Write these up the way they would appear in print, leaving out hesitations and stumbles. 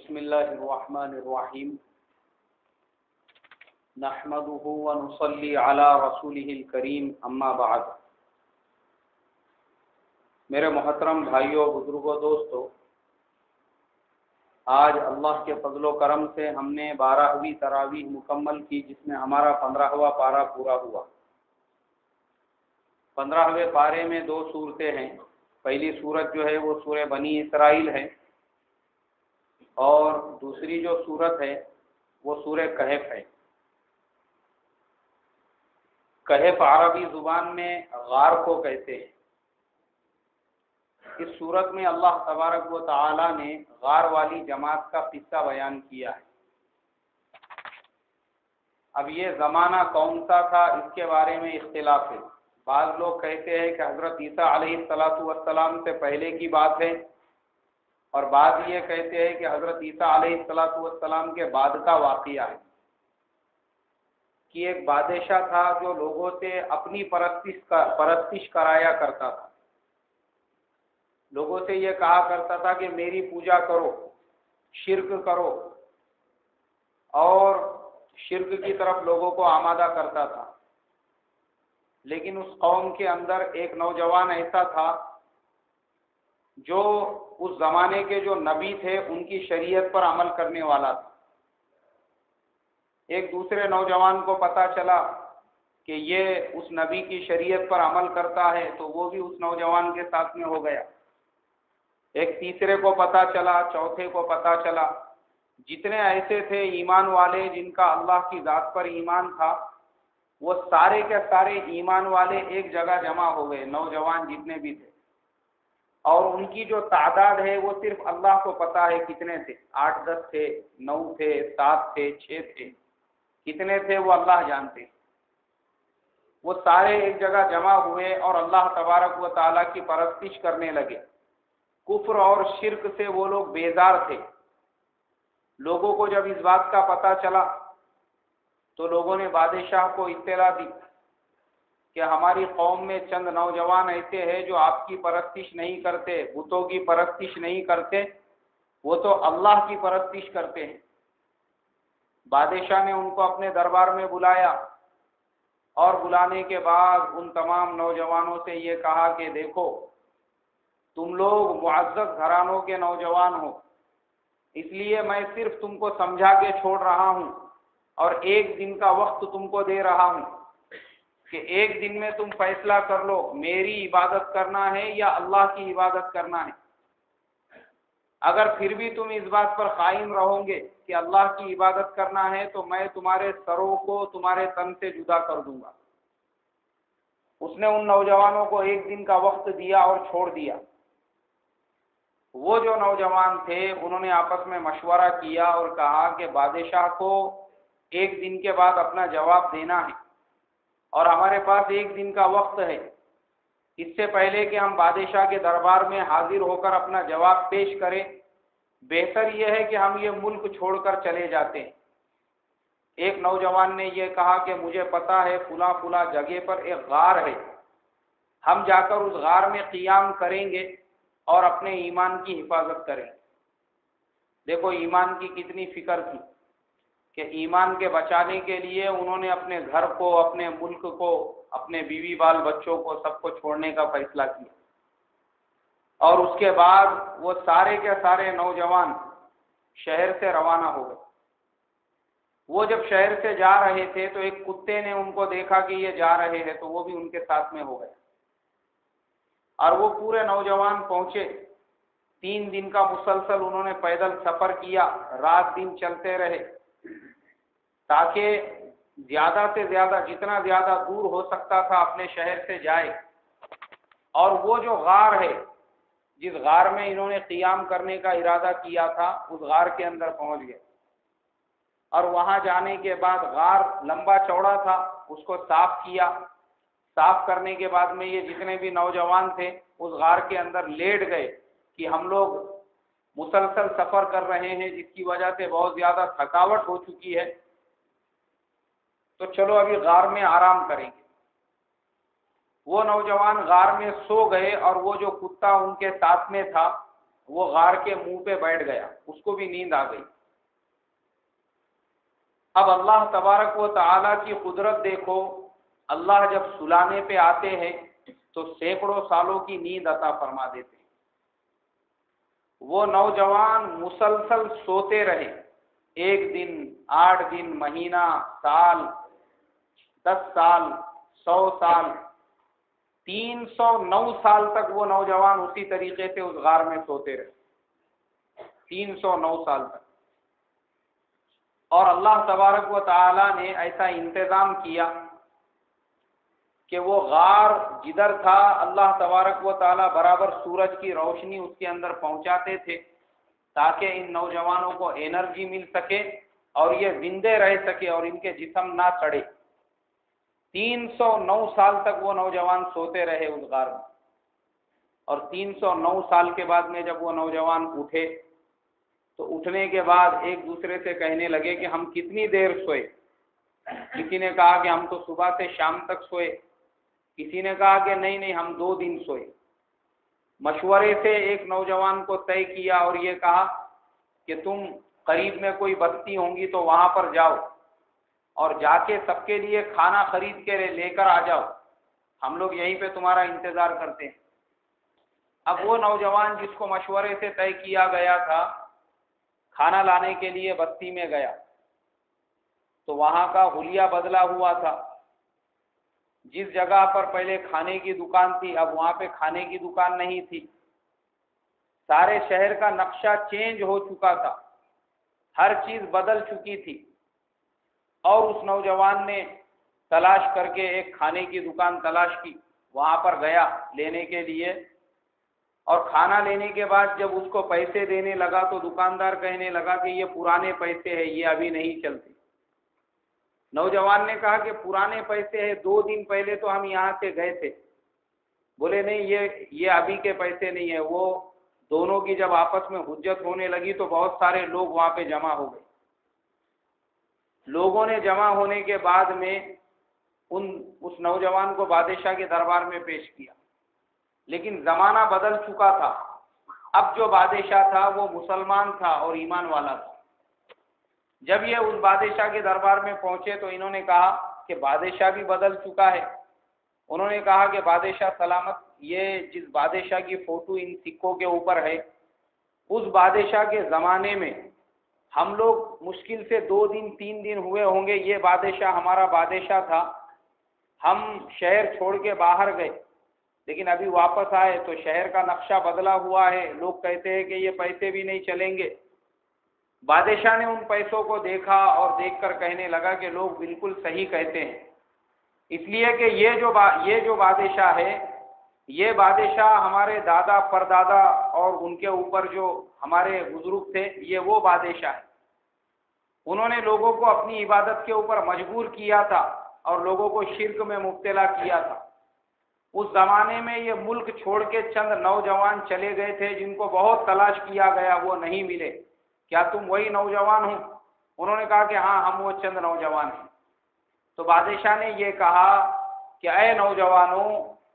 بسم اللہ الرحمن الرحیم نحمده ونصلی علی رسولہ الکریم اما بعد۔ میرے محترم بھائیوں، بزرگوں، دوستوں، آج اللہ کے فضل و کرم سے ہم نے 12ویں تراویح مکمل کی، جس میں ہمارا 15واں پارہ پورا ہوا۔ 15ویں پارے میں 2 سورتیں ہیں۔ پہلی سورت جو ہے وہ سورہ بنی اسرائیل ہے، اور دوسری جو سورت ہے وہ سورہ کہف ہے۔ کہف عربی زبان میں غار کو کہتے ہیں۔ اس سورت میں اللہ تبارک و تعالی نے غار والی جماعت کا قصہ بیان کیا ہے۔ اب یہ زمانہ کون سا تھا، اس کے بارے میں اختلاف ہے۔ بعض لوگ کہتے ہیں کہ حضرت عیسیٰ علیہ السلام سے پہلے کی بات ہے، اور بعض یہ کہتے ہیں کہ حضرت عیسیٰ علیہ السلام کے بعد کا واقعہ ہے، کہ ایک بادشاہ تھا جو لوگوں سے اپنی پرستش کرایا کرتا تھا۔ لوگوں سے یہ کہا کرتا تھا کہ میری پوجا کرو، شرک کرو، اور شرک کی طرف لوگوں کو آمادہ کرتا تھا۔ لیکن اس قوم کے اندر ایک نوجوان ایسا تھا جو اس زمانے کے جو نبی تھے ان کی شریعت پر عمل کرنے والا تھا۔ ایک دوسرے نوجوان کو پتہ چلا کہ یہ اس نبی کی شریعت پر عمل کرتا ہے، تو وہ بھی اس نوجوان کے ساتھ میں ہو گیا۔ ایک تیسرے کو پتہ چلا، چوتھے کو پتہ چلا۔ جتنے ایسے تھے ایمان والے جن کا اللہ کی ذات پر ایمان تھا، وہ سارے کے سارے ایمان والے ایک جگہ جمع ہو گئے، نوجوان جتنے بھی تھے۔ اور ان کی جو تعداد ہے وہ صرف اللہ کو پتہ ہے کتنے تھے، 8 10 تھے، 9 تھے، 7 تھے، 6 تھے، کتنے تھے وہ اللہ جانتے۔ وہ سارے ایک جگہ جمع ہوئے اور اللہ تبارک و تعالیٰ کی پرستش کرنے لگے۔ کفر اور شرک سے وہ لوگ بیزار تھے۔ لوگوں کو جب اس بات کا پتہ چلا تو لوگوں نے بادشاہ کو اطلاع دی کہ ہماری قوم میں چند نوجوان ایسے ہیں جو آپ کی پرستش نہیں کرتے، بتوں کی پرستش نہیں کرتے، وہ تو اللہ کی پرستش کرتے ہیں۔ بادشاہ نے ان کو اپنے دربار میں بلایا، اور بلانے کے بعد ان تمام نوجوانوں سے یہ کہا کہ دیکھو، تم لوگ معزز گھرانوں کے نوجوان ہو، اس لیے میں صرف تم کو سمجھا کے چھوڑ رہا ہوں، اور ایک دن کا وقت تم کو دے رہا ہوں کہ ایک دن میں تم فیصلہ کر لو میری عبادت کرنا ہے یا اللہ کی عبادت کرنا ہے۔ اگر پھر بھی تم اس بات پر قائم رہو گے کہ اللہ کی عبادت کرنا ہے، تو میں تمہارے سروں کو تمہارے تن سے جدا کر دوں گا۔ اس نے ان نوجوانوں کو ایک دن کا وقت دیا اور چھوڑ دیا۔ وہ جو نوجوان تھے انہوں نے آپس میں مشورہ کیا اور کہا کہ بادشاہ کو ایک دن کے بعد اپنا جواب دینا ہے، اور ہمارے پاس ایک دن کا وقت ہے۔ اس سے پہلے کہ ہم بادشاہ کے دربار میں حاضر ہو کر اپنا جواب پیش کریں، بہتر یہ ہے کہ ہم یہ ملک چھوڑ کر چلے جاتے ہیں۔ ایک نوجوان نے یہ کہا کہ مجھے پتا ہے فلاں فلاں جگہ پر ایک غار ہے، ہم جا کر اس غار میں قیام کریں گے اور اپنے ایمان کی حفاظت کریں۔ دیکھو ایمان کی کتنی فکر تھی کہ ایمان کے بچانے کے لیے انہوں نے اپنے گھر کو، اپنے ملک کو، اپنے بیوی بال بچوں کو، سب کو چھوڑنے کا فیصلہ کیا۔ اور اس کے بعد وہ سارے کے سارے نوجوان شہر سے روانہ ہو گئے۔ وہ جب شہر سے جا رہے تھے تو ایک کتے نے ان کو دیکھا کہ یہ جا رہے ہیں، تو وہ بھی ان کے ساتھ میں ہو گیا، اور وہ پورے نوجوان پہنچے۔ 3 دن کا مسلسل انہوں نے پیدل سفر کیا، رات دن چلتے رہے، تاکہ زیادہ سے زیادہ، جتنا زیادہ دور ہو سکتا تھا اپنے شہر سے جائے۔ اور وہ جو غار ہے، جس غار میں انہوں نے قیام کرنے کا ارادہ کیا تھا، اس غار کے اندر پہنچ گئے۔ اور وہاں جانے کے بعد غار لمبا چوڑا تھا، اس کو صاف کیا۔ صاف کرنے کے بعد میں یہ جتنے بھی نوجوان تھے اس غار کے اندر لیٹ گئے کہ ہم لوگ مسلسل سفر کر رہے ہیں، جس کی وجہ سے بہت زیادہ تھکاوٹ ہو چکی ہے، تو چلو ابھی غار میں آرام کریں گے۔ وہ نوجوان غار میں سو گئے، اور وہ جو کتا ان کے ساتھ میں تھا وہ غار کے منہ پہ بیٹھ گیا، اس کو بھی نیند آ گئی۔ اب اللہ تبارک و تعالیٰ کی قدرت دیکھو، اللہ جب سلانے پہ آتے ہیں تو سینکڑوں سالوں کی نیند عطا فرما دیتے ہیں۔ وہ نوجوان مسلسل سوتے رہے، 1 دن، 8 دن، مہینہ، سال، 10 سال، 100 سال، 309 سال تک وہ نوجوان اسی طریقے سے اس غار میں سوتے رہے، 309 سال تک۔ اور اللہ تبارک و تعالی نے ایسا انتظام کیا کہ وہ غار جدھر تھا، اللہ تبارک و تعالی برابر سورج کی روشنی اس کے اندر پہنچاتے تھے تاکہ ان نوجوانوں کو انرجی مل سکے اور یہ زندے رہ سکے اور ان کے جسم نہ سڑے۔ 309 سال تک وہ نوجوان سوتے رہے اس غار میں، اور 309 سال کے بعد میں جب وہ نوجوان اٹھے تو اٹھنے کے بعد ایک دوسرے سے کہنے لگے کہ ہم کتنی دیر سوئے۔ کسی نے کہا کہ ہم تو صبح سے شام تک سوئے، کسی نے کہا کہ نہیں ہم 2 دن سوئے۔ مشورے سے ایک نوجوان کو طے کیا اور یہ کہا کہ تم قریب میں کوئی بستی ہوں گی تو وہاں پر جاؤ اور جا کے سب کے لیے کھانا خرید کے لے کر آ جاؤ، ہم لوگ یہیں پہ تمہارا انتظار کرتے ہیں۔ اب وہ نوجوان جس کو مشورے سے طے کیا گیا تھا کھانا لانے کے لیے بستی میں گیا تو وہاں کا حلیہ بدلا ہوا تھا۔ جس جگہ پر پہلے کھانے کی دکان تھی اب وہاں پہ کھانے کی دکان نہیں تھی، سارے شہر کا نقشہ چینج ہو چکا تھا، ہر چیز بدل چکی تھی۔ اور اس نوجوان نے تلاش کر کے ایک کھانے کی دکان تلاش کی، وہاں پر گیا لینے کے لیے، اور کھانا لینے کے بعد جب اس کو پیسے دینے لگا تو دکاندار کہنے لگا کہ یہ پرانے پیسے ہیں، یہ ابھی نہیں چلتے۔ نوجوان نے کہا کہ پرانے پیسے ہیں، 2 دن پہلے تو ہم یہاں سے گئے تھے۔ بولے نہیں یہ ابھی کے پیسے نہیں ہیں۔ وہ دونوں کی جب آپس میں حجت ہونے لگی تو بہت سارے لوگ وہاں پہ جمع ہو گئے۔ لوگوں نے جمع ہونے کے بعد میں اس نوجوان کو بادشاہ کے دربار میں پیش کیا، لیکن زمانہ بدل چکا تھا۔ اب جو بادشاہ تھا وہ مسلمان تھا اور ایمان والا تھا۔ جب یہ اس بادشاہ کے دربار میں پہنچے تو انہوں نے کہا کہ بادشاہ بھی بدل چکا ہے۔ انہوں نے کہا کہ بادشاہ سلامت، یہ جس بادشاہ کی فوٹو ان سکوں کے اوپر ہے اس بادشاہ کے زمانے میں ہم لوگ مشکل سے 2 دن 3 دن ہوئے ہوں گے، یہ بادشاہ ہمارا بادشاہ تھا، ہم شہر چھوڑ کے باہر گئے لیکن ابھی واپس آئے تو شہر کا نقشہ بدلا ہوا ہے، لوگ کہتے ہیں کہ یہ پیسے بھی نہیں چلیں گے۔ بادشاہ نے ان پیسوں کو دیکھا اور دیکھ کر کہنے لگا کہ لوگ بالکل صحیح کہتے ہیں، اس لیے کہ یہ جو بادشاہ ہے یہ بادشاہ ہمارے دادا پردادا اور ان کے اوپر جو ہمارے بزرگ تھے یہ وہ بادشاہ ہے۔ انہوں نے لوگوں کو اپنی عبادت کے اوپر مجبور کیا تھا اور لوگوں کو شرک میں مبتلا کیا تھا۔ اس زمانے میں یہ ملک چھوڑ کے چند نوجوان چلے گئے تھے جن کو بہت تلاش کیا گیا، وہ نہیں ملے۔ کیا تم وہی نوجوان ہو؟ انہوں نے کہا کہ ہاں ہم وہ چند نوجوان ہیں۔ تو بادشاہ نے یہ کہا کہ اے نوجوانوں،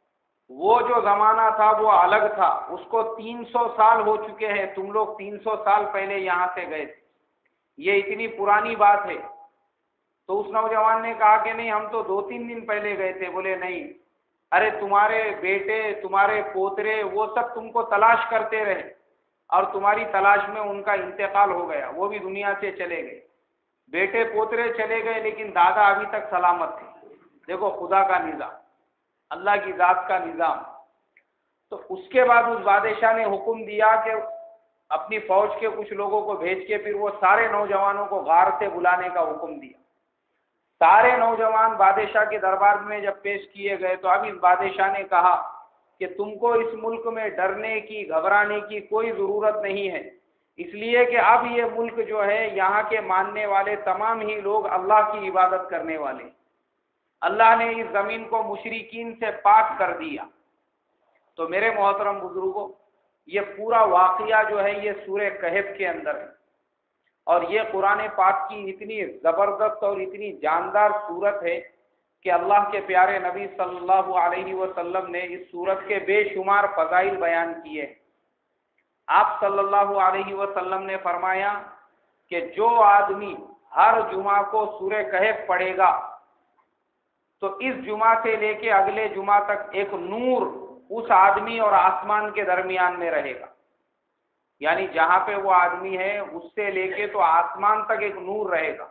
وہ جو زمانہ تھا وہ الگ تھا، اس کو 300 سال ہو چکے ہیں، تم لوگ 300 سال پہلے یہاں سے گئے تھے، یہ اتنی پرانی بات ہے۔ تو اس نوجوان نے کہا کہ نہیں ہم تو 2-3 دن پہلے گئے تھے۔ بولے نہیں، ارے تمہارے بیٹے تمہارے پوترے وہ سب تم کو تلاش کرتے رہے اور تمہاری تلاش میں ان کا انتقال ہو گیا، وہ بھی دنیا سے چلے گئے، بیٹے پوترے چلے گئے لیکن دادا ابھی تک سلامت تھے۔ دیکھو خدا کا نظام، اللہ کی ذات کا نظام۔ تو اس کے بعد اس بادشاہ نے حکم دیا کہ اپنی فوج کے کچھ لوگوں کو بھیج کے پھر وہ سارے نوجوانوں کو غار سے بلانے کا حکم دیا۔ سارے نوجوان بادشاہ کے دربار میں جب پیش کیے گئے تو اب اس بادشاہ نے کہا کہ تم کو اس ملک میں ڈرنے کی گھبرانے کی کوئی ضرورت نہیں ہے، اس لیے کہ اب یہ ملک جو ہے یہاں کے ماننے والے تمام ہی لوگ اللہ کی عبادت کرنے والے، اللہ نے اس زمین کو مشرکین سے پاک کر دیا۔ تو میرے محترم بزرگوں، یہ پورا واقعہ جو ہے یہ سورہ کہف کے اندر ہے، اور یہ قرآن پاک کی اتنی زبردست اور اتنی جاندار صورت ہے کہ اللہ کے پیارے نبی صلی اللہ علیہ وسلم نے اس صورت کے بے شمار فضائل بیان کیے۔ آپ صلی اللہ علیہ وسلم نے فرمایا کہ جو آدمی ہر جمعہ کو سورہ کہف پڑھے گا تو اس جمعہ سے لے کے اگلے جمعہ تک ایک نور اس آدمی اور آسمان کے درمیان میں رہے گا. یعنی جہاں پہ وہ آدمی ہے اس سے لے کے تو آسمان تک ایک نور رہے گا.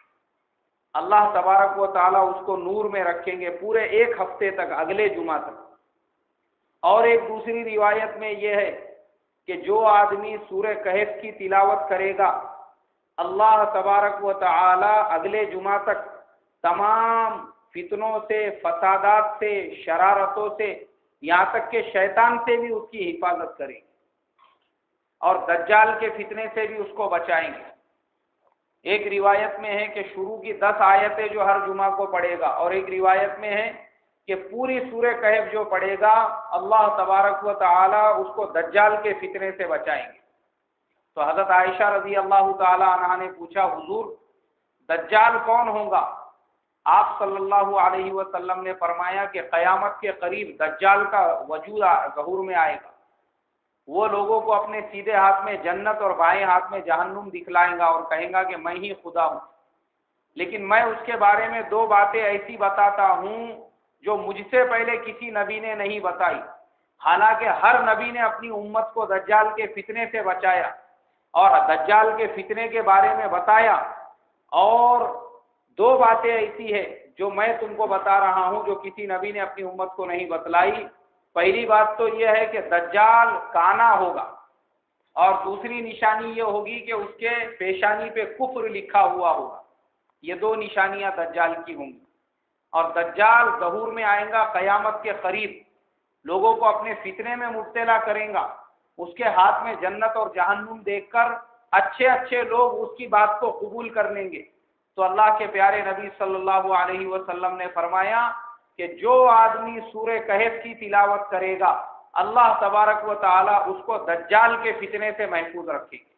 اللہ تبارک و تعالیٰ اس کو نور میں رکھیں گے پورے ایک ہفتے تک، اگلے جمعہ تک. اور ایک دوسری روایت میں یہ ہے کہ جو آدمی سورہ کہف کی تلاوت کرے گا اللہ تبارک و تعالی اگلے جمعہ تک تمام فتنوں سے، فسادات سے، شرارتوں سے، یہاں تک کہ شیطان سے بھی اس کی حفاظت کریں گے اور دجال کے فتنے سے بھی اس کو بچائیں گے. ایک روایت میں ہے کہ شروع کی 10 آیتیں جو ہر جمعہ کو پڑھے گا، اور ایک روایت میں ہے کہ پوری سورہ کہف جو پڑھے گا اللہ تبارک و تعالی اس کو دجال کے فتنے سے بچائیں گے. تو حضرت عائشہ رضی اللہ تعالی عنہا نے پوچھا حضور دجال کون ہوگا؟ آپ صلی اللہ علیہ وسلم نے فرمایا کہ قیامت کے قریب دجال کا وجود ظہور میں آئے گا. وہ لوگوں کو اپنے سیدھے ہاتھ میں جنت اور بائیں ہاتھ میں جہنم دکھلائیں گا اور کہیں گا کہ میں ہی خدا ہوں، لیکن میں اس کے بارے میں 2 باتیں ایسی بتاتا ہوں جو مجھ سے پہلے کسی نبی نے نہیں بتائی. حالانکہ ہر نبی نے اپنی امت کو دجال کے فتنے سے بچایا اور دجال کے فتنے کے بارے میں بتایا، اور 2 باتیں ایسی ہے جو میں تم کو بتا رہا ہوں جو کسی نبی نے اپنی امت کو نہیں بتلائی. پہلی بات تو یہ ہے کہ دجال کانا ہوگا، اور دوسری نشانی یہ ہوگی کہ اس کے پیشانی پہ کفر لکھا ہوا ہوگا. یہ 2 نشانیاں دجال کی ہوں گی. اور دجال ظہور میں آئے گا قیامت کے قریب، لوگوں کو اپنے فتنے میں مبتلا کریں گا. اس کے ہاتھ میں جنت اور جہنم دیکھ کر اچھے اچھے لوگ اس کی بات کو قبول کر لیں گے. تو اللہ کے پیارے نبی صلی اللہ علیہ وسلم نے فرمایا کہ جو آدمی سورہ کہف کی تلاوت کرے گا اللہ تبارک و تعالی اس کو دجال کے فتنے سے محفوظ رکھے گے.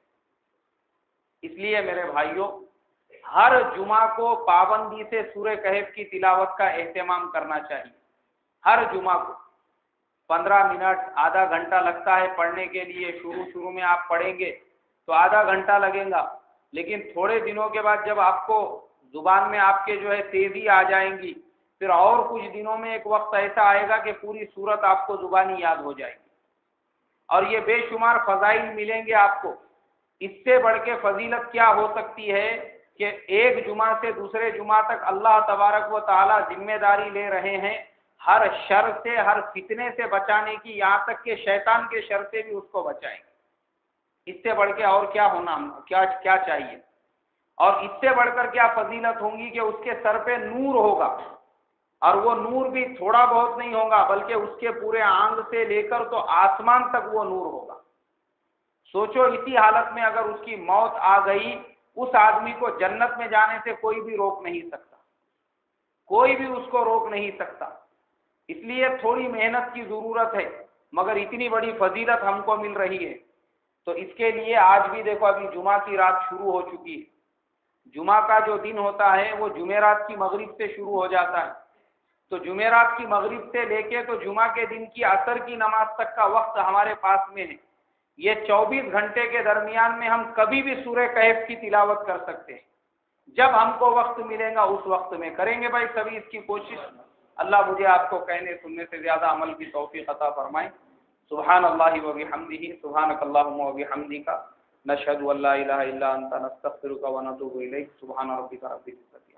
اس لیے میرے بھائیوں ہر جمعہ کو پابندی سے سورہ کہف کی تلاوت کا اہتمام کرنا چاہیے. ہر جمعہ کو 15 منٹ، آدھا گھنٹہ لگتا ہے پڑھنے کے لیے. شروع میں آپ پڑھیں گے تو آدھا گھنٹہ لگے گا، لیکن تھوڑے دنوں کے بعد جب آپ کو زبان میں آپ کے جو ہے تیزی آ جائیں گی، پھر اور کچھ دنوں میں ایک وقت ایسا آئے گا کہ پوری سورت آپ کو زبانی یاد ہو جائے گی، اور یہ بے شمار فضائل ملیں گے آپ کو. اس سے بڑھ کے فضیلت کیا ہو سکتی ہے کہ ایک جمعہ سے دوسرے جمعہ تک اللہ تبارک و تعالی ذمہ داری لے رہے ہیں ہر شر سے، ہر فتنے سے بچانے کی، یہاں تک کہ شیطان کے شر سے بھی اس کو بچائیں گے. اس سے بڑھ کے اور کیا ہونا، کیا چاہیے؟ اور اس سے بڑھ کر کیا فضیلت ہوں گی کہ اس کے سر پہ نور ہوگا، اور وہ نور بھی تھوڑا بہت نہیں ہوگا بلکہ اس کے پورے آنگ سے لے کر تو آسمان تک وہ نور ہوگا. سوچو اسی حالت میں اگر اس کی موت آ گئی، اس آدمی کو جنت میں جانے سے کوئی بھی روک نہیں سکتا، کوئی بھی اس کو روک نہیں سکتا. اس لیے تھوڑی محنت کی ضرورت ہے، مگر اتنی بڑی فضیلت ہم کو مل رہی ہے. تو اس کے لیے آج بھی دیکھو ابھی جمعہ کی رات شروع ہو چکی ہے. جمعہ کا جو دن ہوتا ہے وہ جمعرات کی مغرب سے شروع ہو جاتا ہے. تو جمعرات کی مغرب سے لے کے تو جمعہ کے دن کی عصر کی نماز تک کا وقت ہمارے پاس میں ہے. یہ 24 گھنٹے کے درمیان میں ہم کبھی بھی سورہ کہف کی تلاوت کر سکتے ہیں. جب ہم کو وقت ملے گا اس وقت میں کریں گے بھائی سبھی اس کی کوشش. اللہ مجھے آپ کو کہنے سننے سے زیادہ عمل کی توفیق عطا فرمائے. سبحان اللہ و بحمدہ، سبحانک اللہم و بحمدک، نشہد ان لا الہ الا انت، نستغفرک و نتوب الیک. سبحان ربک رب العزة